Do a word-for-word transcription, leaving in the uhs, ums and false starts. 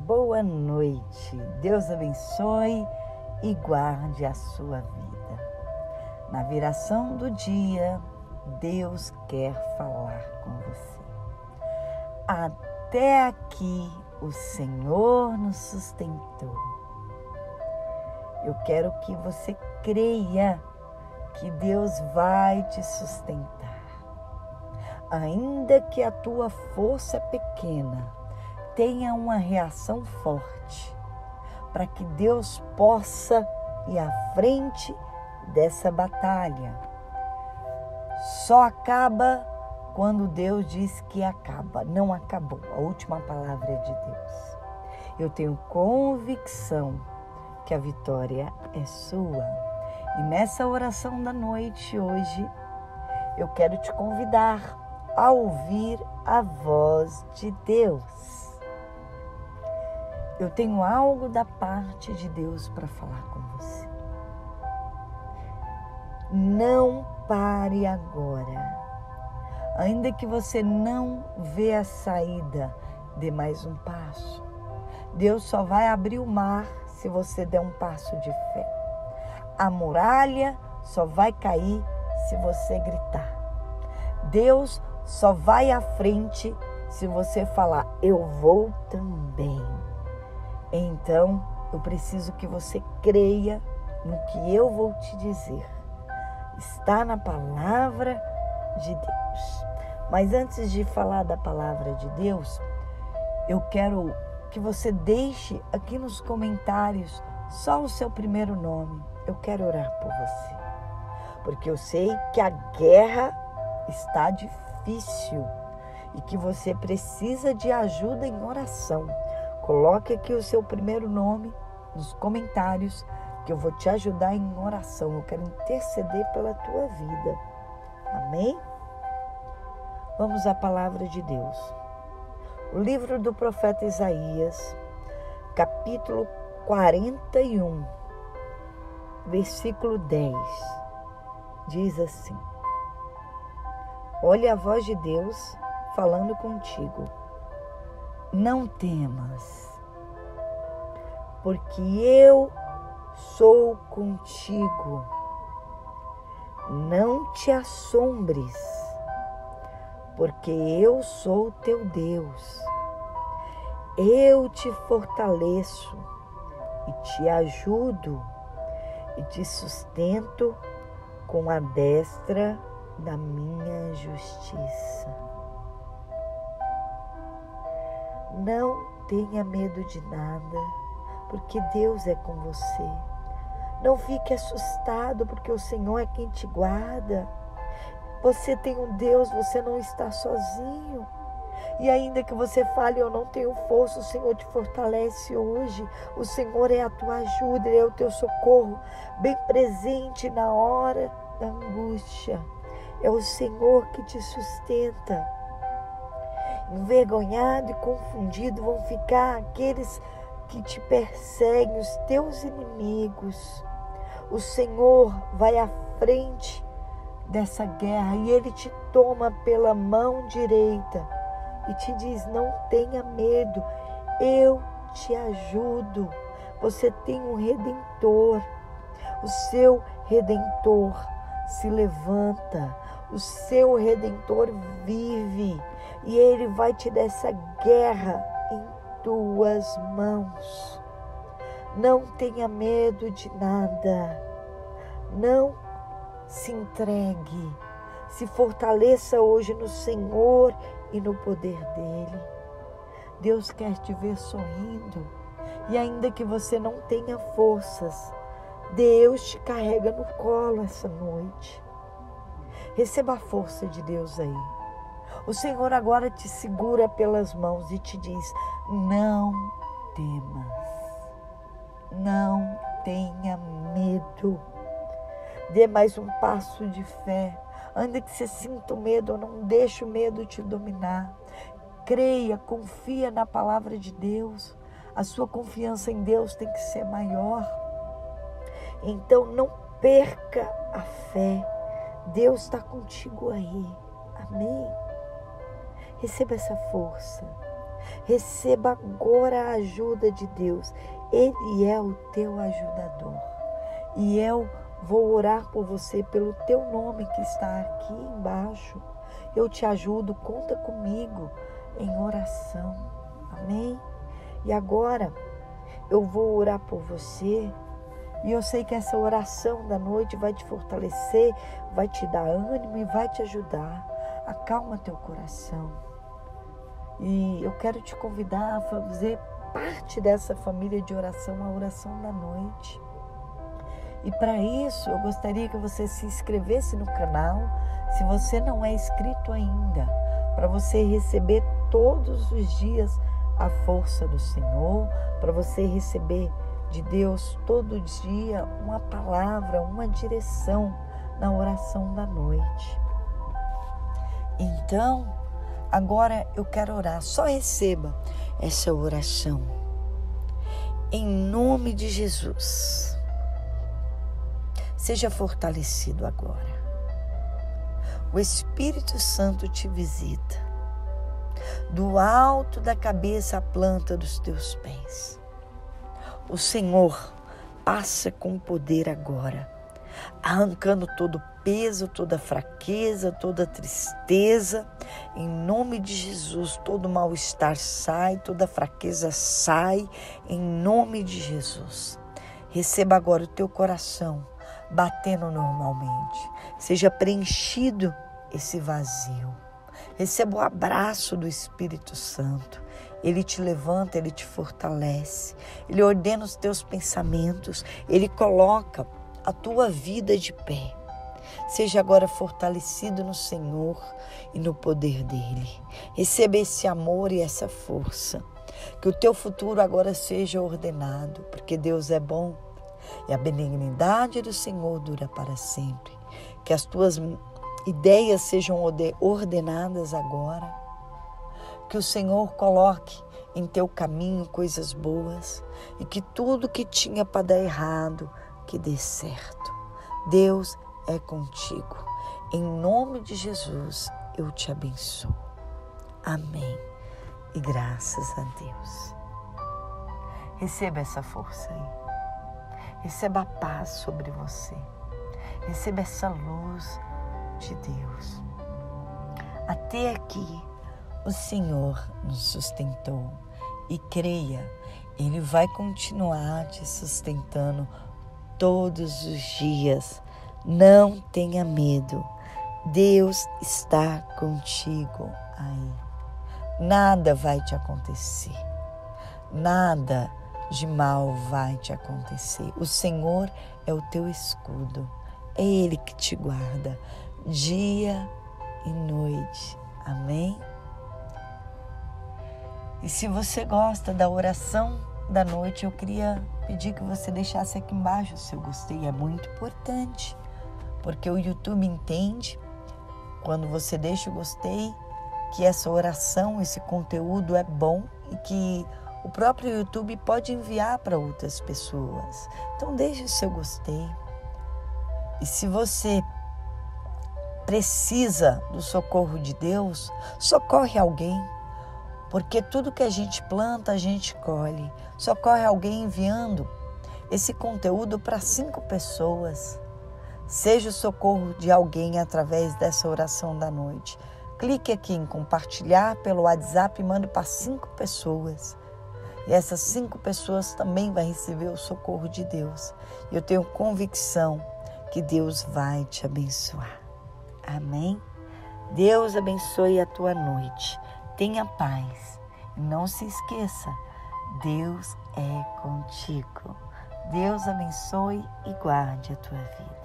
boa noite. Deus abençoe e guarde a sua vida. Na viração do dia, Deus quer falar com você. Até aqui o Senhor nos sustentou. Eu quero que você creia que Deus vai te sustentar. Ainda que a tua força pequena tenha uma reação forte, para que Deus possa ir à frente dessa batalha. Só acaba quando Deus diz que acaba. Não acabou. A última palavra é de Deus. Eu tenho convicção que a vitória é sua. E nessa oração da noite hoje, eu quero te convidar a ouvir a voz de Deus. Eu tenho algo da parte de Deus para falar com você. Não pare agora. Ainda que você não vê a saída, dê mais um passo. Deus só vai abrir o mar se você der um passo de fé. A muralha só vai cair se você gritar. Deus só vai à frente se você falar, eu vou também. Então, eu preciso que você creia no que eu vou te dizer. Está na palavra de Deus. Mas antes de falar da palavra de Deus, eu quero que você deixe aqui nos comentários só o seu primeiro nome. Eu quero orar por você. Porque eu sei que a guerra está difícil e que você precisa de ajuda em oração. Coloque aqui o seu primeiro nome nos comentários que eu vou te ajudar em oração. Eu quero interceder pela tua vida. Amém? Vamos à palavra de Deus. O livro do profeta Isaías, capítulo quarenta e um, versículo dez, diz assim: olha a voz de Deus falando contigo. Não temas, porque eu sou contigo. Não te assombres, porque eu sou teu Deus. Eu te fortaleço e te ajudo e te sustento com a destra da minha justiça. Não tenha medo de nada, porque Deus é com você. Não fique assustado, porque o Senhor é quem te guarda. Você tem um Deus, você não está sozinho. E ainda que você fale, eu não tenho força, o Senhor te fortalece hoje. O Senhor é a tua ajuda, Ele é o teu socorro, bem presente na hora da angústia. É o Senhor que te sustenta. Envergonhado e confundido vão ficar aqueles que te perseguem, os teus inimigos. O Senhor vai à frente dessa guerra e Ele te toma pela mão direita e te diz, não tenha medo, eu te ajudo. Você tem um Redentor, o seu Redentor se levanta, o seu Redentor vive e Ele vai te dar essa guerra em tuas mãos. Não tenha medo de nada, não se entregue, se fortaleça hoje no Senhor e no poder dEle. Deus quer te ver sorrindo e ainda que você não tenha forças, Deus te carrega no colo essa noite. Receba a força de Deus aí. O Senhor agora te segura pelas mãos e te diz, não temas, não tenha medo. Dê mais um passo de fé. Ainda que você sinta o medo, não deixe o medo te dominar. Creia, confia na palavra de Deus. A sua confiança em Deus tem que ser maior. Então não perca a fé. Deus está contigo aí. Amém? Receba essa força. Receba agora a ajuda de Deus. Ele é o teu ajudador. E eu vou orar por você pelo teu nome que está aqui embaixo. Eu te ajudo, conta comigo em oração. Amém? E agora eu vou orar por você. E eu sei que essa oração da noite vai te fortalecer, vai te dar ânimo e vai te ajudar. Acalma teu coração. E eu quero te convidar a fazer parte dessa família de oração, a oração da noite. E para isso, eu gostaria que você se inscrevesse no canal, se você não é inscrito ainda, para você receber todos os dias a força do Senhor, para você receber de Deus todo dia uma palavra, uma direção na oração da noite. Então, agora eu quero orar. Só receba essa oração. Em nome de Jesus. Seja fortalecido agora. O Espírito Santo te visita. Do alto da cabeça à planta dos teus pés. O Senhor passa com poder agora, arrancando todo peso, toda fraqueza, toda tristeza. Em nome de Jesus, todo mal-estar sai, toda fraqueza sai, em nome de Jesus. Receba agora o teu coração batendo normalmente. Seja preenchido esse vazio. Receba o abraço do Espírito Santo. Ele te levanta, Ele te fortalece. Ele ordena os teus pensamentos. Ele coloca a tua vida de pé. Seja agora fortalecido no Senhor e no poder dEle. Receba esse amor e essa força. Que o teu futuro agora seja ordenado, porque Deus é bom e a benignidade do Senhor dura para sempre. Que as tuas ideias sejam ordenadas agora. Que o Senhor coloque em teu caminho coisas boas e que tudo que tinha para dar errado, que dê certo. Deus é contigo. Em nome de Jesus, eu te abençoo. Amém. E graças a Deus. Receba essa força aí. Receba a paz sobre você. Receba essa luz de Deus. Até aqui, o Senhor nos sustentou. E creia, Ele vai continuar te sustentando todos os dias. Não tenha medo. Deus está contigo aí. Nada vai te acontecer. Nada de mal vai te acontecer. O Senhor é o teu escudo. É Ele que te guarda dia e noite. Amém? E se você gosta da oração da noite, eu queria pedir que você deixasse aqui embaixo o seu gostei. É muito importante, porque o YouTube entende, quando você deixa o gostei, que essa oração, esse conteúdo é bom e que o próprio YouTube pode enviar para outras pessoas. Então deixe o seu gostei. E se você precisa do socorro de Deus, socorre alguém. Porque tudo que a gente planta, a gente colhe. Socorre alguém enviando esse conteúdo para cinco pessoas. Seja o socorro de alguém através dessa oração da noite. Clique aqui em compartilhar pelo WhatsApp e mande para cinco pessoas. E essas cinco pessoas também vão receber o socorro de Deus. E eu tenho convicção que Deus vai te abençoar. Amém? Deus abençoe a tua noite. Tenha paz. E não se esqueça, Deus é contigo. Deus abençoe e guarde a tua vida.